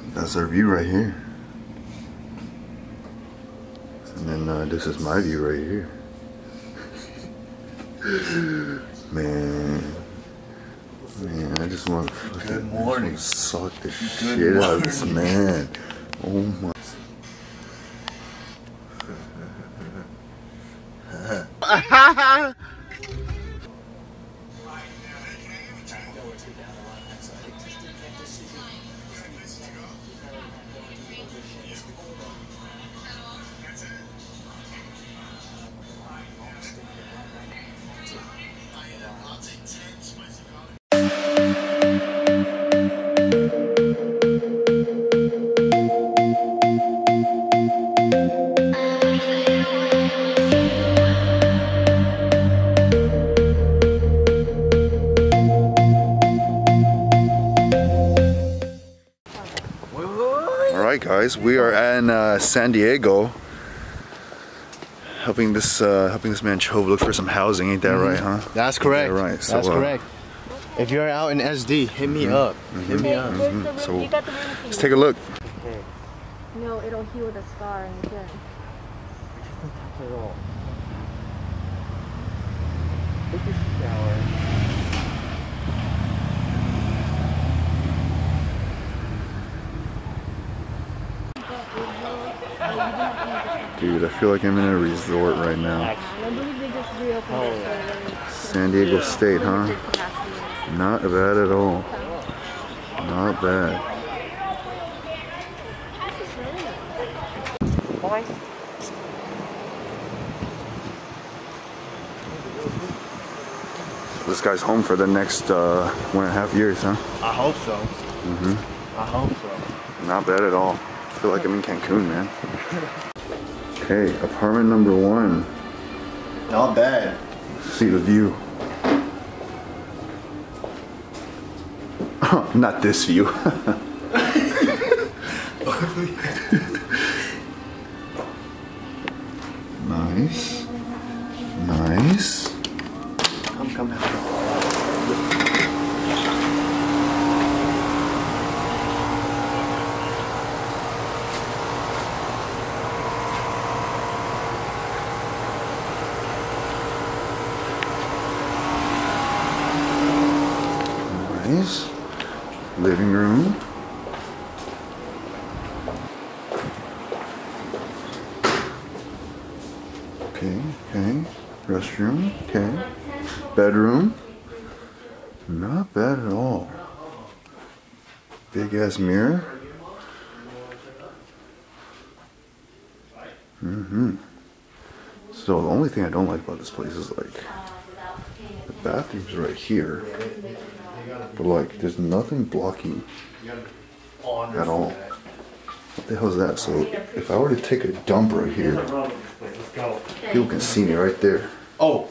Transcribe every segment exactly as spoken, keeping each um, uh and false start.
That's our view right here. And then uh, this is my view right here. Man. Man, I just want to fucking Good morning. suck the Good shit morning. out of this man. Oh my. Alright guys, we are in uh, San Diego helping this uh, helping this man Chove look for some housing, ain't that mm-hmm. right, huh? That's correct. That right. So, That's uh, correct. If you're out in S D, hit me mm-hmm. up. Mm-hmm. Hit me up. Mm-hmm. So let's take a look. Okay. No, it'll heal the scar and good. At all. Take your shower. Dude, I feel like I'm in a resort right now. I believe they just reopened Oh, it. San Diego State, huh? Not bad at all. Not bad. This guy's home for the next uh, one and a half years, huh? I hope so. Mm-hmm. I hope so. Not bad at all. I feel like I'm in Cancun, man. Okay, apartment number one. Not bad. See the view. Not this view. Nice. Nice. Come, come, come. Nice. Living room. Okay, okay. Restroom, okay. Bedroom. Not bad at all. Big ass mirror. Mm-hmm. So the only thing I don't like about this place is like the bathroom's right here. But like, there's nothing blocking at all. What the hell is that? So if I were to take a dump right here, people can see me right there. Oh.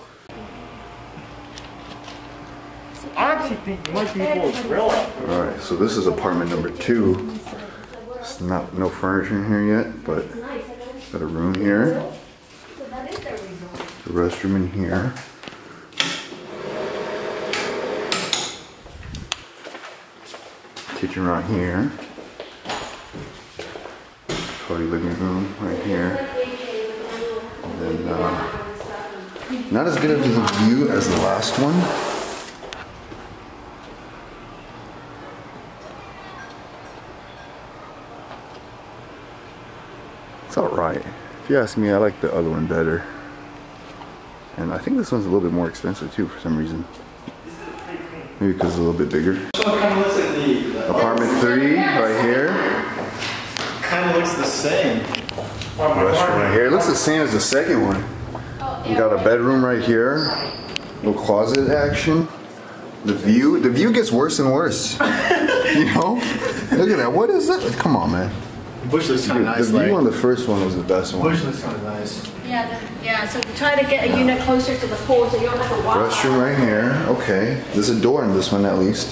I actually think you might be able to grill up. Alright, so this is apartment number two. It's not no furniture in here yet, but got a room here. The restroom in here. Kitchen right here. Probably living room right here. And then, uh, not as good of a view as the last one. It's alright. If you ask me, I like the other one better. And I think this one's a little bit more expensive too for some reason. Maybe because it's a little bit bigger. Apartment three, right here. Kind of looks the same. Restroom right here. It looks the same as the second one. You got a bedroom right here. Little closet action. The view, the view gets worse and worse. You know? Look at that. What is that? Come on, man. Bush looks kind of nice. The view on the first one was the best one. Bush looks kind of nice. Yeah, the, yeah. So try to get a unit closer to the pool so you don't have to walk. Restroom right here. Okay. There's a door in this one at least.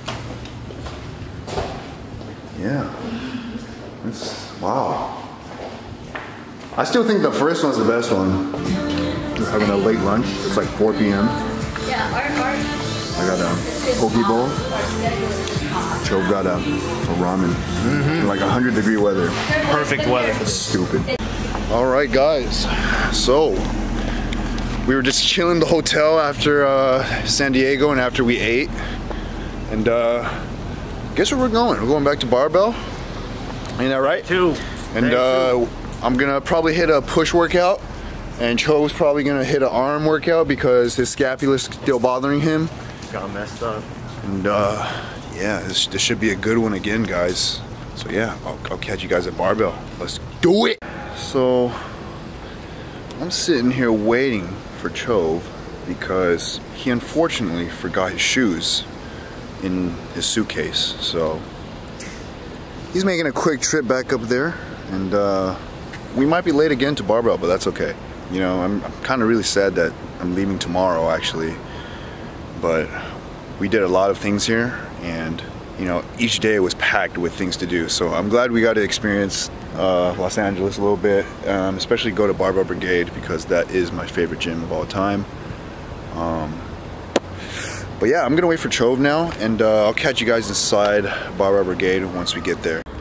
Yeah. It's, wow. I still think the first one's the best one. We're having a late lunch. It's like four P M Yeah, our, our I got a poke bowl. Joe got a, a ramen. Mm-hmm. Like a hundred degree weather. Perfect weather for this. Stupid. All right, guys. So we were just chilling in the hotel after uh, San Diego and after we ate. And uh, guess where we're going? We're going back to Barbell. Ain't that right? Two. And uh, I'm gonna probably hit a push workout. And Cho's probably gonna hit an arm workout because his scapula's still bothering him. Got messed up. And uh, yeah, this, this should be a good one again, guys. So yeah, I'll, I'll catch you guys at Barbell. Let's do it. So I'm sitting here waiting for Chove because he unfortunately forgot his shoes in his suitcase. So he's making a quick trip back up there, and uh, we might be late again to Barbell, but that's okay. You know, I'm, I'm kind of really sad that I'm leaving tomorrow, actually. But we did a lot of things here, and you know, each day was packed with things to do. So I'm glad we got to experience uh, Los Angeles a little bit, um, especially go to Barbell Brigade because that is my favorite gym of all time. Um, but yeah, I'm gonna wait for Chove now, and uh, I'll catch you guys inside Barbell Brigade once we get there.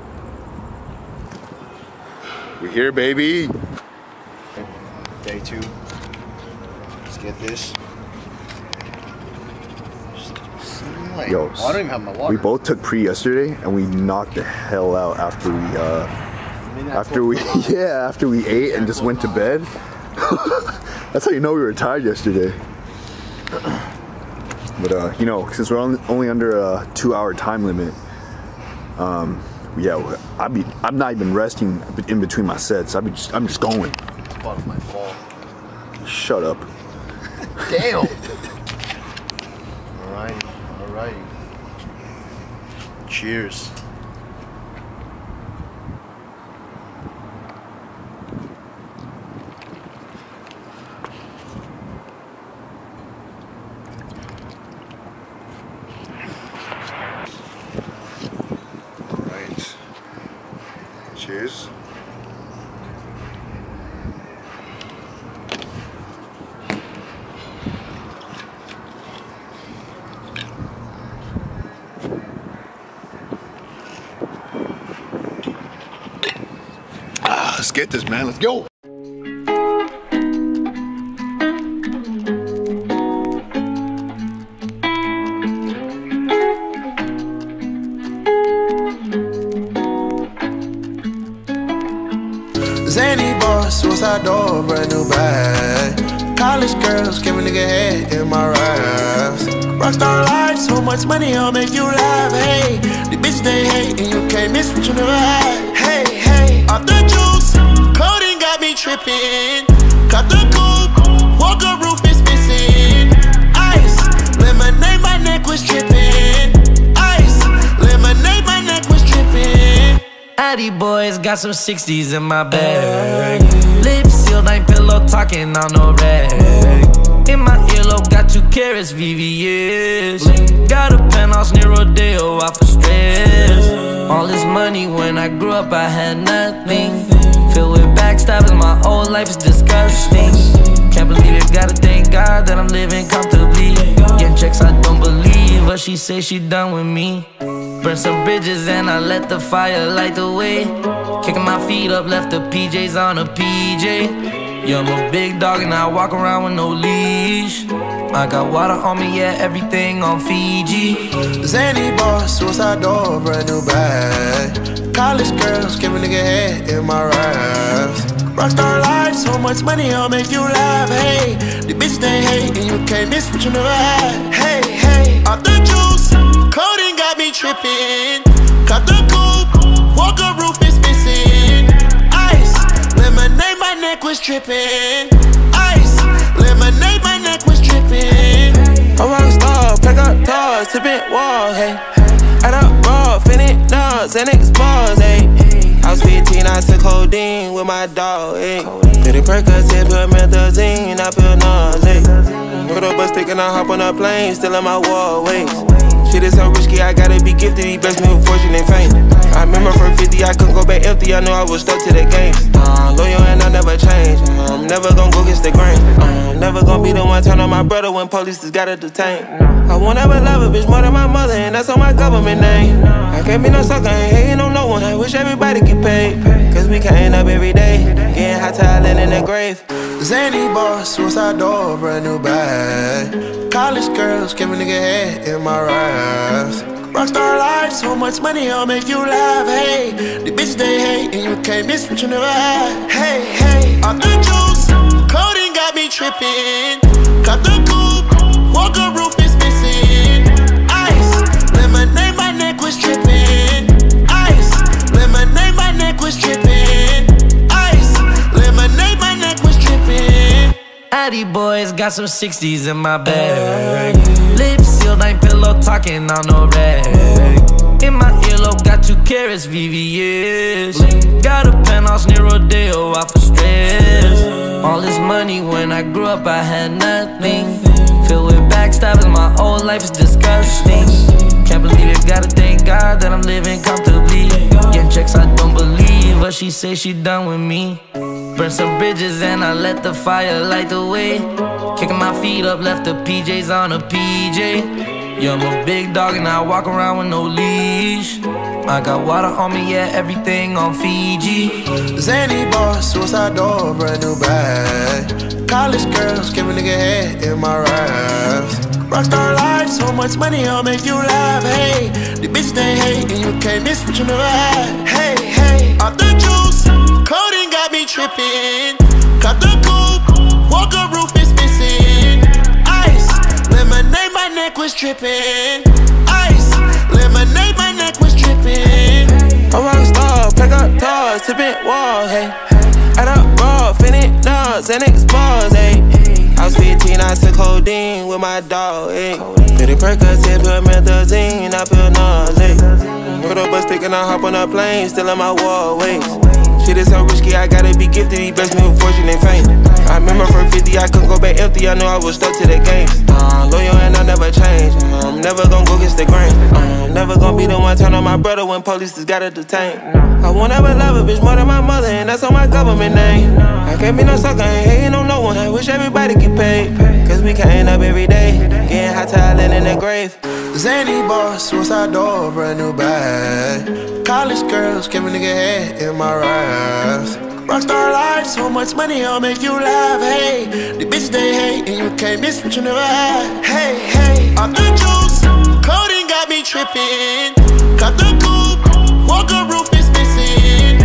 We're here, baby. Day two. Let's get this. Yo, I don't even have my water. We both took pre yesterday, and we knocked the hell out after we, uh, after we, yeah, after we ate and just went to bed. That's how you know we were tired yesterday. But uh, you know, since we're only, only under a two-hour time limit, um, yeah, I be, I'm not even resting in between my sets. I be, just, I'm just going. It's part of my fault. Shut up. Damn. Alright, alright. Cheers. Alright. Cheers. Let's get this, man. Let's go. Zany boss, suicide door, brand new bag. College girls, give a nigga head in my raps. Rockstar life, so much money, I'll make you laugh. Hey, the bitch they hate, and you can't miss what you never had. Hey, hey, off the juice, clothing got me tripping. Cut the coupe, Walker roof is missing. Ice, lemonade, my neck was tripping. Ice, lemonade, my neck was tripping. Addy boys got some sixties in my bag. Lips sealed, ain't pillow talking on no rag. In my earlobe, got two carats, V V S. Got a penthouse near Rodeo, out for stress. All this money, when I grew up, I had nothing. Filled with backstabbing, my whole life is disgusting. Can't believe it, gotta thank God that I'm living comfortably. Getting checks, I don't believe, but she say she done with me. Burn some bridges and I let the fire light the way. Kicking my feet up, left the P Js on a P J. Yeah, I'm a big dog and I walk around with no leash. I got water on me, yeah, everything on Fiji. Zany boss, suicide door, brand new bag. College girls, give a nigga head in my raps. Rockstar life, so much money, I'll make you laugh. Hey, the bitch they hate, and you can't miss what you never had. Hey, hey, off the juice, clothing got me tripping. Cut the coupe, Walker roof is missing. Ice, lemonade, my neck was tripping. Ice, lemonade, my neck was tripping. A rockstar, pack up toys, tipping walls, hey. Add up raw, finish nuts, and expose, hey. I was fifteen, I took codeine with my dog, ayy. Pretty Percocet, put methazine, I feel nauseous. Put up a stick and I hop on a plane, still in my wall, waist. Shit is so risky, I gotta be gifted, he blessed me with fortune and fame. I remember from fifty, I I couldn't go back empty, I knew I was stuck to the game. Uh, loyal and I never change. Uh, I'm never gonna go against the grain. Uh, I'm never gonna be the one turn on my brother when police just gotta detain. I won't ever love a bitch more than my mother, and that's on my government name. I can't be no sucker, ain't hating on no one. I wish everybody get paid, cause we can't up every day, getting hot talent in the grave. Zany boss, suicide door, brand new bag. College girls, give a nigga head in my raps. Rockstar life, so much money, I'll make you laugh. Hey, the bitch they hate, and you can't miss what you never had. Hey, hey, off the juice, coding got me tripping. Cut the coupe, walker roof is missing. Ice, lemonade, my neck was tripping. Ice, lemonade, my neck was tripping. Ice, lemonade, my neck was tripping. Addy boys got some sixties in my bag. Lips sealed, ain't pillow talking on no rag. In my earlobe, got two carats, V V S. Got a penthouse near Rodeo, out for stress. All this money, when I grew up, I had nothing. Filled with backstabbing, my whole life is disgusting. Can't believe it, gotta thank God that I'm living comfortably. Getting checks, I don't believe, but she say she done with me. Burn some bridges and I let the fire light the way. Kicking my feet up, left the P Js on a P J. Yeah, I'm a big dog and I walk around with no leash. I got water on me, yeah, everything on Fiji. Zany boss, suicide door, brand new bag. College girls, give a nigga head in my raps. Rockstar life, so much money, I'll make you laugh. Hey, the bitch they hate, and you can't miss what you never had. Hey, hey, off the juice, coding got me tripping. Cut the coupe, walker roof is missing. Ice, lemonade, my neck was tripping. Ice, lemonade, my neck was tripping. I'm a rockstar, pack up toys, tipping walls, hey. Add up raw, finish nuts, and expose, hey. I was fifteen, I took codeine with my dog, ayy. Pretty Percocet, put methazine, I feel nauseous. Put up a stick and I hop on a plane, still in my wallways. Shit is so risky, I gotta be gifted, he blessed me with fortune and fame. I remember from fifty, I couldn't go back empty, I knew I was stuck to the game. Uh, loyal and I never change, I'm never gonna go against the grain. Uh, I'm never gonna be the one turn on my brother when police just gotta detain. I won't ever love a bitch more than my mother, and that's on my government name. I can't be no sucker, ain't hating on no one, I wish everybody get paid, cause we can't up every day, getting hot talent in the grave. Zany boss, suicide door, brand new bag. College girls, give a nigga head in my raps. Rockstar life, so much money, I'll make you laugh. Hey, the bitch they hate, and you can't miss what you never had. Hey, hey, off the juice, coding got me tripping. Cut the coupe, walker roof is missing.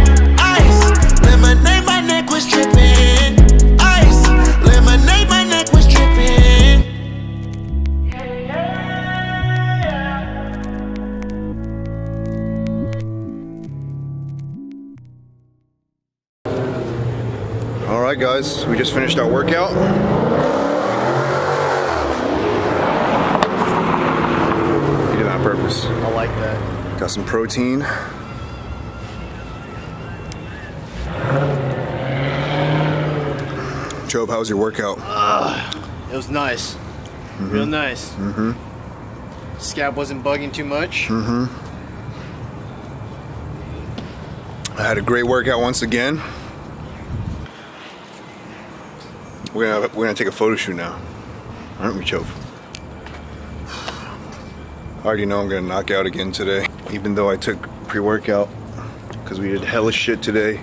Ice, lemonade, my neck was tripping. Ice, lemonade, my neck was tripping. Alright guys, we just finished our workout. You did that on purpose. I like that. Got some protein. Job, how was your workout? Uh, it was nice. Mm-hmm. Real nice. Mm-hmm. Scab wasn't bugging too much. Mm-hmm. I had a great workout once again. We're gonna we're gonna take a photo shoot now, aren't we, Chove? I already know I'm gonna knock out again today, even though I took pre-workout because we did hella shit today.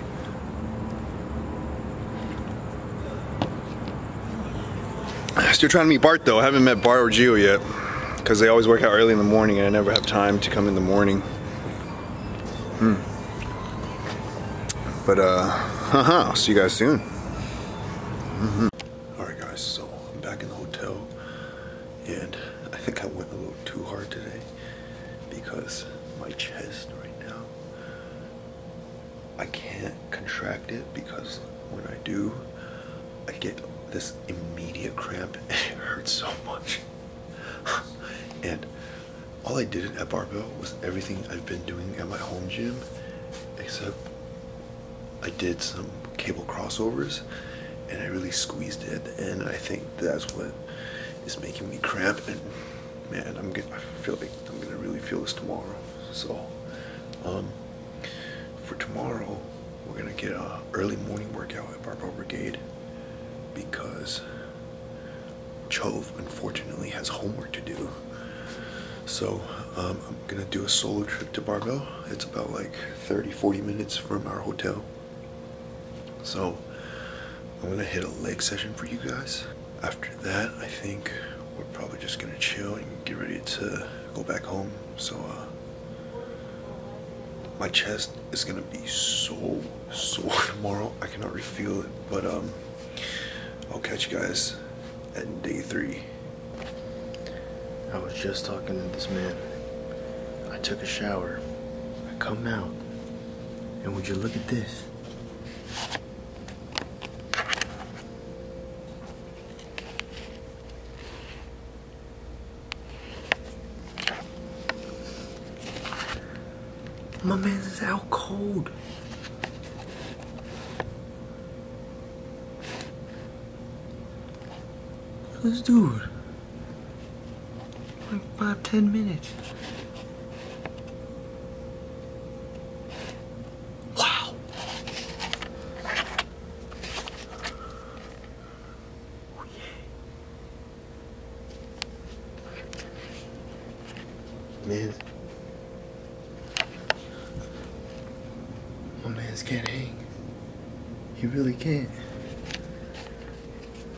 Still trying to meet Bart though. I haven't met Bart or Gio yet because they always work out early in the morning and I never have time to come in the morning. Hmm. But uh, haha, I'll see you guys soon. Mm-hmm. Alright guys, so I'm back in the hotel and I think I went a little too hard today because my chest right now, I can't contract it because when I do, I get this immediate cramp and it hurts so much. And all I did at Barbell was everything I've been doing at my home gym, except I did some cable crossovers and I really squeezed it at the end. I think that's what is making me cramp, and man, I'm gonna, I feel like I'm gonna really feel this tomorrow. So um, for tomorrow, we're gonna get a early morning workout at Barbell Brigade because Chove unfortunately has homework to do. So um, I'm gonna do a solo trip to Barbell. It's about like thirty, forty minutes from our hotel. So I'm gonna hit a leg session for you guys. After that, I think we're probably just gonna chill and get ready to go back home. So uh, my chest is gonna be so sore tomorrow. I cannot really feel it, but um, I'll catch you guys at day three. I was just talking to this man. I took a shower. I come out, and would you look at this? My man's is out cold. This dude. Like five, ten minutes. Wow. Oh, yeah. Man. My man's can't hang. He really can't.